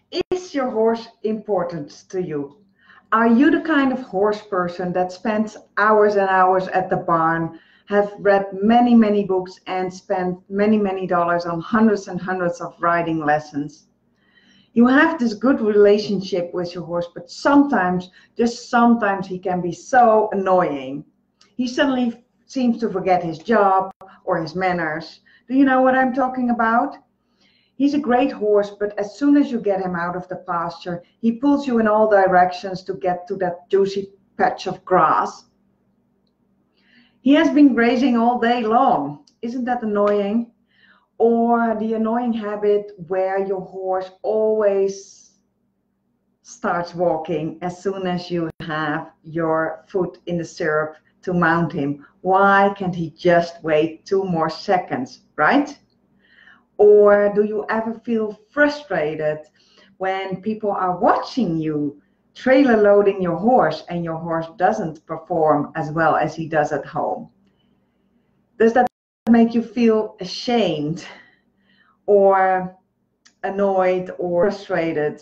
Is your horse important to you? Are you the kind of horse person that spends hours and hours at the barn, have read many, many books and spent many, many dollars on hundreds and hundreds of riding lessons? You have this good relationship with your horse, but sometimes, just sometimes, he can be so annoying. He suddenly seems to forget his job or his manners. Do you know what I'm talking about? He's a great horse, but as soon as you get him out of the pasture, he pulls you in all directions to get to that juicy patch of grass. He has been grazing all day long. Isn't that annoying? Or the annoying habit where your horse always starts walking as soon as you have your foot in the stirrup to mount him. Why can't he just wait 2 more seconds, right? Or do you ever feel frustrated when people are watching you trailer loading your horse and your horse doesn't perform as well as he does at home? Does that make you feel ashamed or annoyed or frustrated?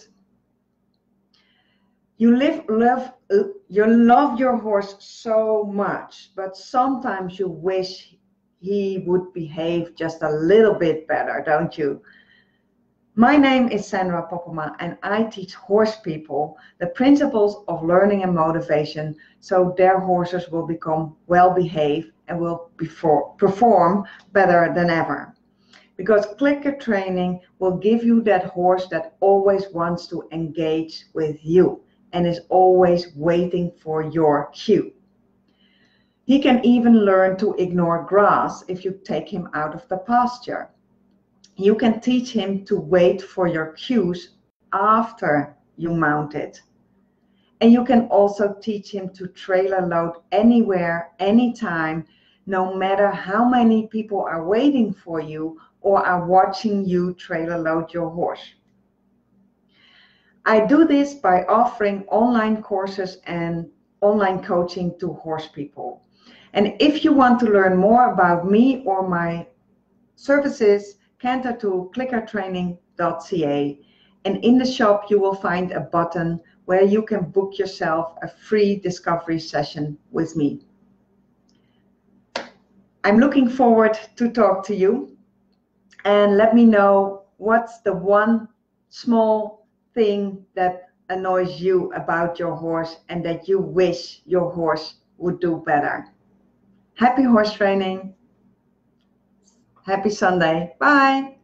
You love your horse so much, but sometimes you wish he would behave just a little bit better, don't you? My name is Sandra Poppema, and I teach horse people the principles of learning and motivation so their horses will become well behaved and will perform better than ever. Because clicker training will give you that horse that always wants to engage with you and is always waiting for your cue. He can even learn to ignore grass if you take him out of the pasture. You can teach him to wait for your cues after you mount it. And you can also teach him to trailer load anywhere, anytime, no matter how many people are waiting for you or are watching you trailer load your horse. I do this by offering online courses and online coaching to horse people. And if you want to learn more about me or my services, canter to clickertraining.ca, and in the shop you will find a button where you can book yourself a free discovery session with me. I'm looking forward to talk to you, and let me know what's the one small thing that annoys you about your horse and that you wish your horse would do better. Happy horse training. Happy Sunday. Bye.